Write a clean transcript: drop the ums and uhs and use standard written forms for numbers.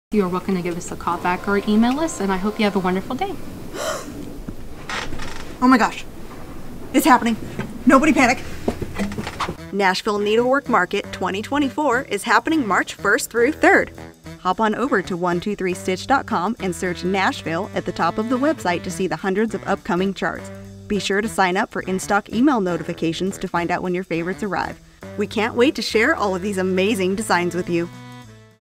You are welcome to give us a call back or email us, and I hope you have a wonderful day. Oh my gosh, it's happening. Nobody panic. Nashville Needlework Market 2024 is happening March 1st through 3rd. Hop on over to 123stitch.com and search Nashville at the top of the website to see the hundreds of upcoming charts. Be sure to sign up for in-stock email notifications to find out when your favorites arrive. We can't wait to share all of these amazing designs with you.